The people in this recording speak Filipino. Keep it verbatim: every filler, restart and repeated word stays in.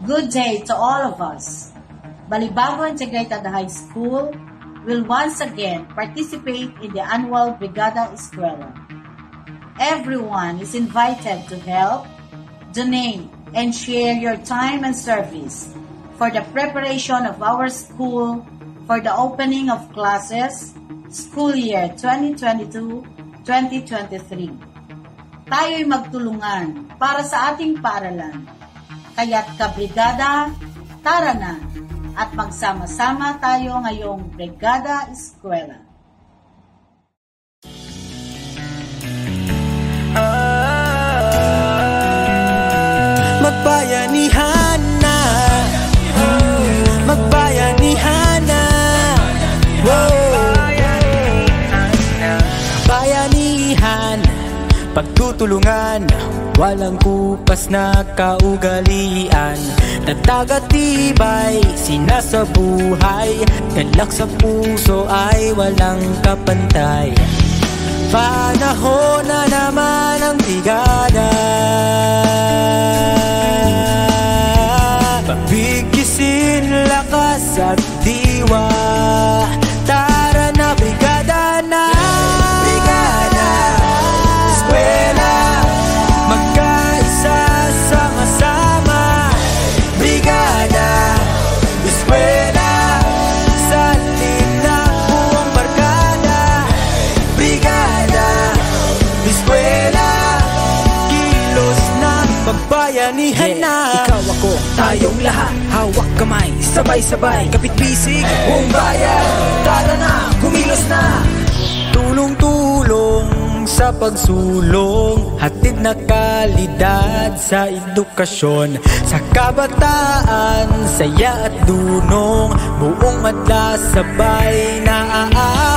Good day to all of us. Balibago Integrated High School will once again participate in the annual Brigada Eskwela. Everyone is invited to help, donate, and share your time and service for the preparation of our school for the opening of classes school year twenty twenty-two twenty twenty-three. Tayo'y magtulungan para sa ating paaralan. Kaya't kabrigada, tara na at magsama-sama tayo ngayong Brigada Eskwela. Magbayanihan na, magbayanihan na, bayanihan, pagtutulungan, walang kupas na kaugalian, nagtagatibay, sinasabuhay, galak sa puso ay walang kapantay. Panahon na naman ang brigada, pabigisin lakas at diwa. Tara na brigada na, brigada eskwela, magkaisa sama-sama. Brigada eskwela, salin na buong barkada. Brigada eskwela, kilos na pagbayanihan na. Ikaw ako, tayong lahat, hawak kamay, sabay-sabay, kapit-bisig, buong bayan. Tara na, kumilos na. Tulong-tulong sa pagsulong, hatid na kalidad sa edukasyon. Sa kabataan, saya at dunong, buong madla sabay na